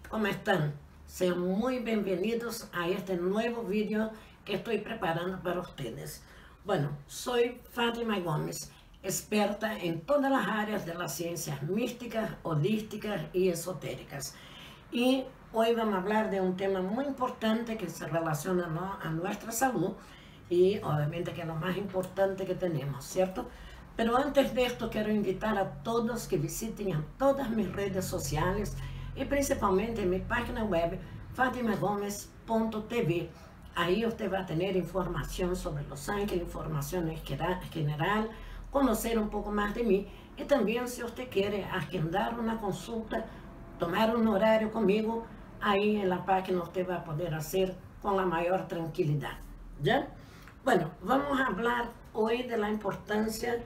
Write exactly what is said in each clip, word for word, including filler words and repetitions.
¿Cómo están? Sean muy bienvenidos a este nuevo vídeo que estoy preparando para ustedes. Bueno, soy Fátima Gómez, experta en todas las áreas de las ciencias místicas, holísticas y esotéricas. Y hoy vamos a hablar de un tema muy importante que se relaciona, ¿no?, a nuestra salud y obviamente que es lo más importante que tenemos, ¿cierto? Pero antes de esto quiero invitar a todos que visiten a todas mis redes sociales y principalmente en mi página web fatima gómez punto t v. Ahí usted va a tener información sobre Los Ángeles, información en general, conocer un poco más de mí y también si usted quiere agendar una consulta, tomar un horario conmigo, ahí en la página usted va a poder hacer con la mayor tranquilidad, ¿ya? Bueno, vamos a hablar hoy de la importancia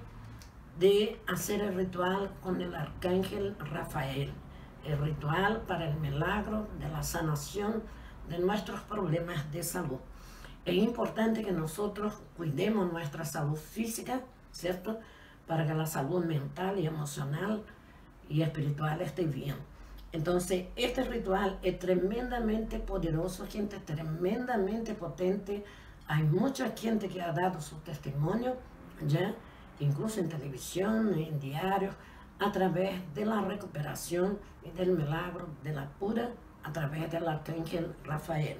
de hacer el ritual con el arcángel Rafael, el ritual para el milagro de la sanación de nuestros problemas de salud. Es importante que nosotros cuidemos nuestra salud física, ¿cierto?, para que la salud mental y emocional y espiritual esté bien. Entonces, este ritual es tremendamente poderoso, gente, tremendamente potente. Hay mucha gente que ha dado su testimonio, ya, incluso en televisión, en diarios, a través de la recuperación y del milagro de la cura a través del arcángel Rafael.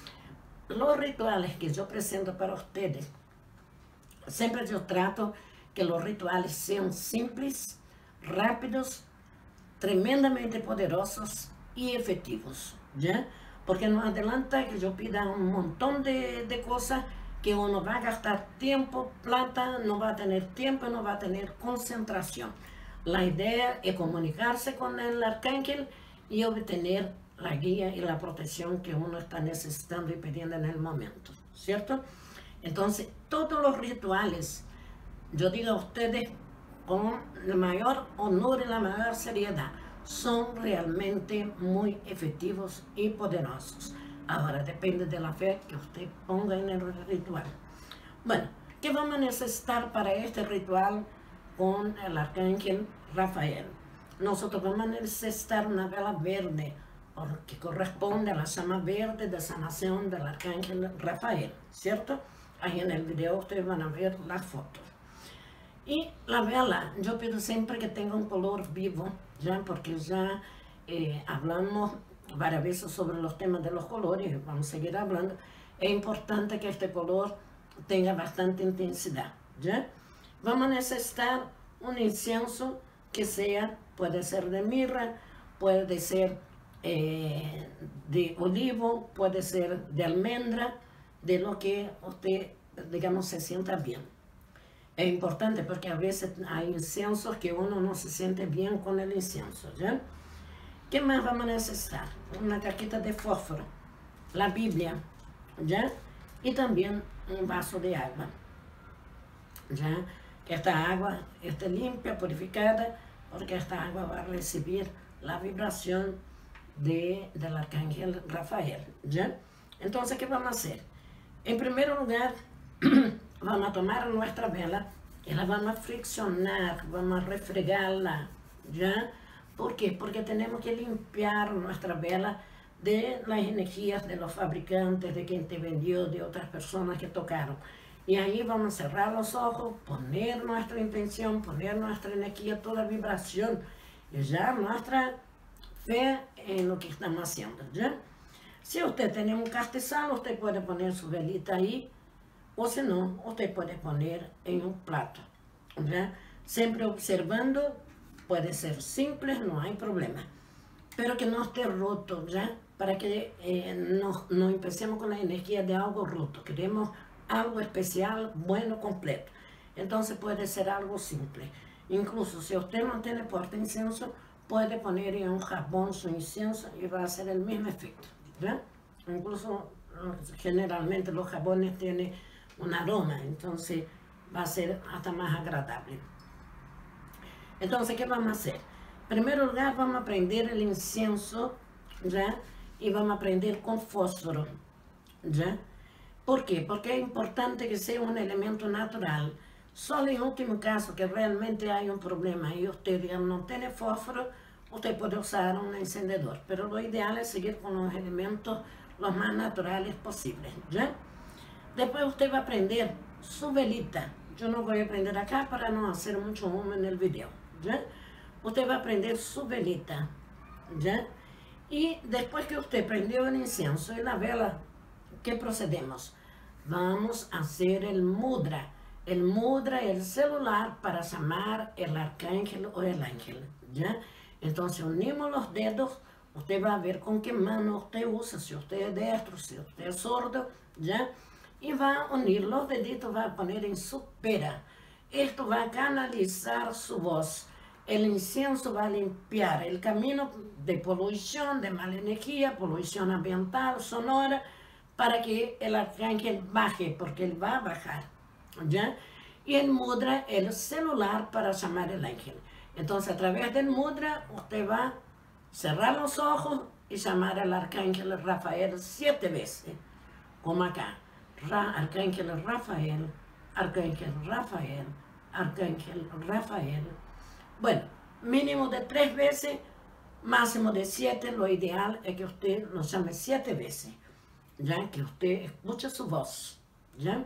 Los rituales que yo presento para ustedes, siempre yo trato que los rituales sean simples, rápidos, tremendamente poderosos y efectivos, ¿ya? Porque no adelanta que yo pida un montón de, de cosas que uno va a gastar tiempo, plata, no va a tener tiempo, no va a tener concentración. La idea es comunicarse con el arcángel y obtener la guía y la protección que uno está necesitando y pidiendo en el momento, ¿cierto? Entonces, todos los rituales, yo digo a ustedes con el mayor honor y la mayor seriedad, son realmente muy efectivos y poderosos. Ahora, depende de la fe que usted ponga en el ritual. Bueno, ¿qué vamos a necesitar para este ritual con el arcángel Rafael? Nosotros vamos a necesitar una vela verde, porque corresponde a la llama verde de sanación del arcángel Rafael, ¿cierto? Ahí en el video ustedes van a ver las fotos. Y la vela, yo pido siempre que tenga un color vivo, ya, porque ya eh, hablamos varias veces sobre los temas de los colores, vamos a seguir hablando. Es importante que este color tenga bastante intensidad, ¿ya? Vamos a necesitar un incienso que sea, puede ser de mirra, puede ser eh, de olivo, puede ser de almendra, de lo que usted, digamos, se sienta bien. Es importante porque a veces hay inciensos que uno no se siente bien con el incienso, ¿ya? ¿Qué más vamos a necesitar? Una cajita de fósforo, la Biblia, ¿ya? Y también un vaso de agua, ¿ya? Que esta agua esté limpia, purificada, porque esta agua va a recibir la vibración de, del arcángel Rafael, ¿ya? Entonces, ¿qué vamos a hacer? En primer lugar, vamos a tomar nuestra vela y la vamos a friccionar, vamos a refregarla, ¿ya? ¿Por qué? Porque tenemos que limpiar nuestra vela de las energías de los fabricantes, de quien te vendió, de otras personas que tocaron. Y ahí vamos a cerrar los ojos, poner nuestra intención, poner nuestra energía, toda vibración, y ya nuestra fe en lo que estamos haciendo, ¿ya? Si usted tiene un castizal, usted puede poner su velita ahí, o si no, usted puede poner en un plato, ¿ya? Siempre observando, puede ser simple, no hay problema, pero que no esté roto, ¿ya? Para que eh, no, no empecemos con la energía de algo roto, queremos algo especial, bueno, completo. Entonces puede ser algo simple. Incluso si usted no tiene porta incienso, puede poner en un jabón su incienso y va a hacer el mismo efecto, ¿ya? Incluso generalmente los jabones tienen un aroma, entonces va a ser hasta más agradable. Entonces, ¿qué vamos a hacer? En primer lugar, vamos a prender el incienso, ¿ya? Y vamos a prender con fósforo, ¿ya? ¿Por qué? Porque es importante que sea un elemento natural. Solo en último caso que realmente hay un problema y usted, digamos, no tiene fósforo, usted puede usar un encendedor, pero lo ideal es seguir con los elementos los más naturales posibles, ¿ya? Después usted va a prender su velita. Yo no voy a prender acá para no hacer mucho humo en el video, ¿ya? Usted va a prender su velita, ¿ya? Y después que usted prendió el incienso y la vela, ¿qué procedemos? Vamos a hacer el mudra. El mudra es el celular para llamar el arcángel o el ángel, ¿ya? Entonces unimos los dedos, usted va a ver con qué mano usted usa, si usted es destro, si usted es sordo, ¿ya? Y va a unir los deditos, va a poner en su pera. Esto va a canalizar su voz. El incienso va a limpiar el camino de polución, de mala energía, polución ambiental, sonora, para que el arcángel baje, porque él va a bajar, ¿ya? Y el mudra es el celular para llamar al ángel. Entonces, a través del mudra, usted va a cerrar los ojos y llamar al arcángel Rafael siete veces, como acá. Ra, arcángel Rafael, arcángel Rafael, arcángel Rafael. Bueno, mínimo de tres veces, máximo de siete. Lo ideal es que usted lo llame siete veces, ya que usted escuche su voz, ¿ya?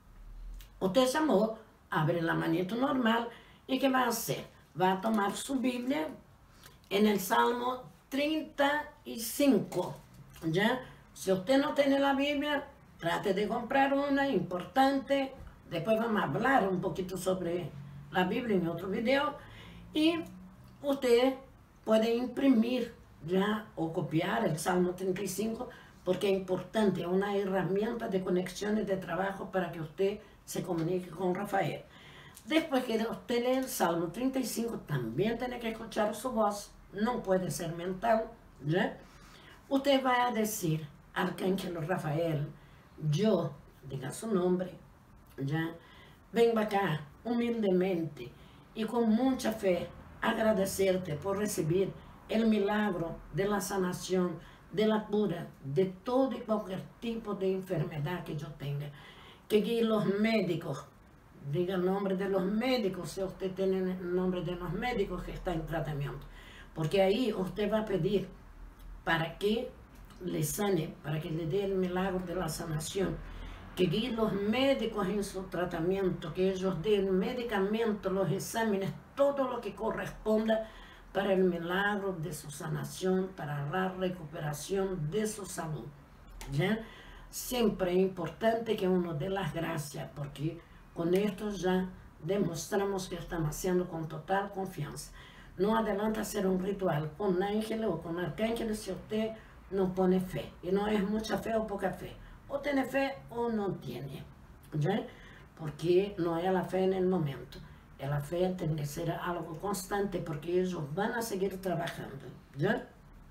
Usted llamó, abre la manito normal y ¿qué va a hacer? Va a tomar su Biblia en el Salmo treinta y cinco, ¿ya? Si usted no tiene la Biblia, trate de comprar una importante. Después vamos a hablar un poquito sobre la Biblia en otro video. Y usted puede imprimir ya o copiar el Salmo treinta y cinco porque es importante, es una herramienta de conexiones de trabajo para que usted se comunique con Rafael. Después que usted lee el Salmo treinta y cinco, también tiene que escuchar su voz, no puede ser mental, ¿ya? Usted va a decir, Arcángel Rafael, yo, diga su nombre, ¿ya? Vengo acá humildemente y con mucha fe agradecerte por recibir el milagro de la sanación, de la cura, de todo y cualquier tipo de enfermedad que yo tenga. Que guíe los médicos, diga el nombre de los médicos, si usted tiene el nombre de los médicos que está en tratamiento. Porque ahí usted va a pedir para que le sane, para que le dé el milagro de la sanación. Que guíe los médicos en su tratamiento, que ellos den medicamentos, los exámenes, todo lo que corresponda para el milagro de su sanación, para la recuperación de su salud, ¿ya? Siempre es importante que uno dé las gracias, porque con esto ya demostramos que estamos haciendo con total confianza. No adelanta hacer un ritual con ángeles o con arcángeles si usted no pone fe, y no es mucha fe o poca fe. O tiene fe o no tiene, ¿ya? Porque no es la fe en el momento. La fe tiene que ser algo constante porque ellos van a seguir trabajando, ¿ya?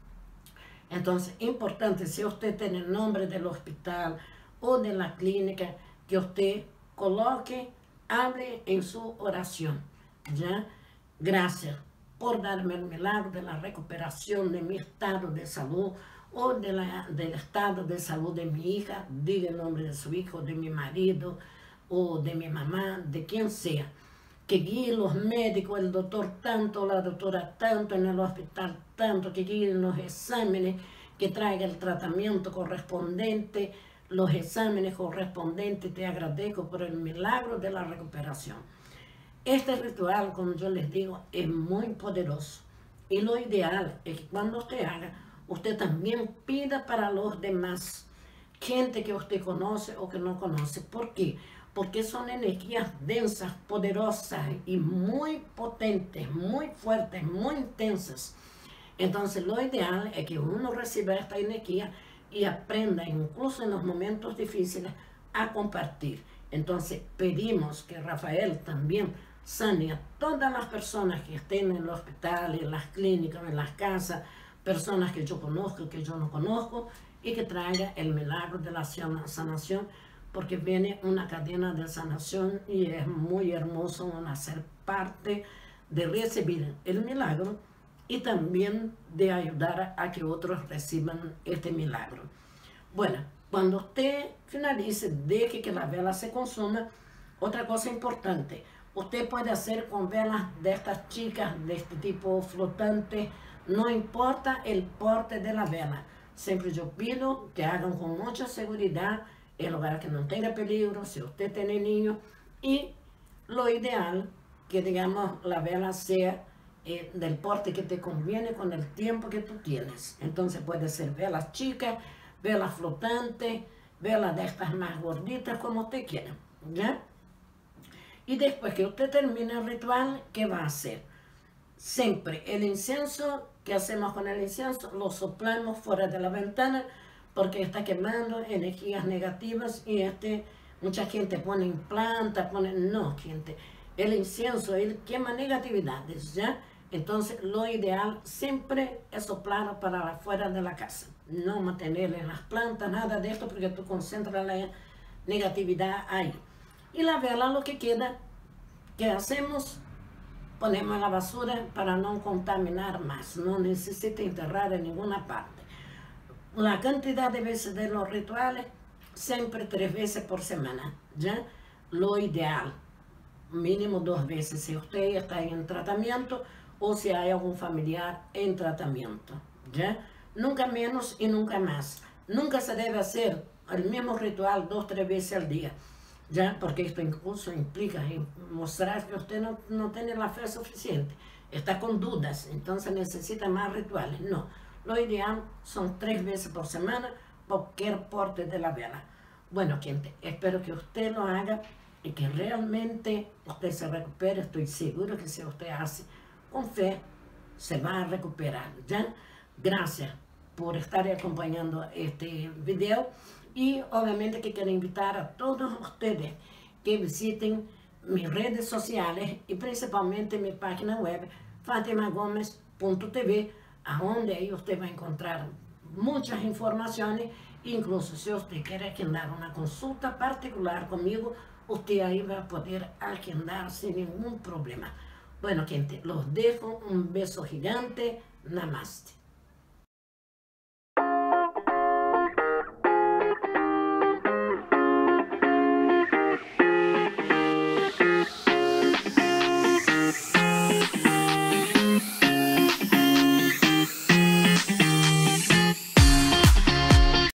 Entonces, importante, si usted tiene el nombre del hospital o de la clínica, que usted coloque, hable en su oración, ¿ya? Gracias por darme el milagro de la recuperación de mi estado de salud, o de la, del estado de salud de mi hija, diga el nombre de su hijo, de mi marido, o de mi mamá, de quien sea. Que guíe los médicos, el doctor tanto, la doctora tanto, en el hospital tanto, que guíen los exámenes, que traiga el tratamiento correspondiente, los exámenes correspondientes. Te agradezco por el milagro de la recuperación. Este ritual, como yo les digo, es muy poderoso. Y lo ideal es que cuando usted haga, usted también pida para los demás, gente que usted conoce o que no conoce. ¿Por qué? Porque son energías densas, poderosas y muy potentes, muy fuertes, muy intensas. Entonces lo ideal es que uno reciba esta energía y aprenda, incluso en los momentos difíciles, a compartir. Entonces pedimos que Rafael también sane a todas las personas que estén en el hospital, en las clínicas, en las casas, personas que yo conozco, que yo no conozco, y que traiga el milagro de la sanación, porque viene una cadena de sanación y es muy hermoso uno ser parte de recibir el milagro y también de ayudar a que otros reciban este milagro. Bueno, cuando usted finalice, deje que la vela se consuma. Otra cosa importante, usted puede hacer con velas de estas chicas, de este tipo flotante, no importa el porte de la vela. Siempre yo pido que hagan con mucha seguridad, en lugar que no tenga peligro, si usted tiene niños, y lo ideal que, digamos, la vela sea eh, del porte que te conviene con el tiempo que tú tienes. Entonces puede ser velas chicas, velas flotantes, velas de estas más gorditas, como usted quiera, ¿ya? Y después que usted termine el ritual, ¿qué va a hacer? Siempre el incienso, ¿qué hacemos con el incienso? Lo soplamos fuera de la ventana porque está quemando energías negativas y este, mucha gente pone en planta, pone... No, gente, el incienso, él quema negatividades, ¿ya? Entonces, lo ideal siempre es soplar para afuera de la casa. No mantener en las plantas, nada de esto, porque tú concentras la negatividad ahí. Y la vela, lo que queda, ¿qué hacemos? Ponemos en la basura para no contaminar más. No necesita enterrar en ninguna parte. La cantidad de veces de los rituales, siempre tres veces por semana, ¿ya? Lo ideal, mínimo dos veces, si usted está en tratamiento o si hay algún familiar en tratamiento, ¿ya? Nunca menos y nunca más. Nunca se debe hacer el mismo ritual dos, tres veces al día, ¿ya? Porque esto incluso implica mostrar que usted no, no tiene la fe suficiente, está con dudas, entonces necesita más rituales. No, lo ideal son tres veces por semana, cualquier porte de la vela. Bueno, gente, espero que usted lo haga y que realmente usted se recupere. Estoy seguro que si usted hace con fe, se va a recuperar, ¿ya? Gracias por estar acompañando este video y obviamente que quiero invitar a todos ustedes que visiten mis redes sociales y principalmente mi página web fatima gomes punto t v, a donde ahí usted va a encontrar muchas informaciones. Incluso si usted quiere agendar una consulta particular conmigo, usted ahí va a poder agendar sin ningún problema. Bueno, gente, los dejo. Un beso gigante. Namaste.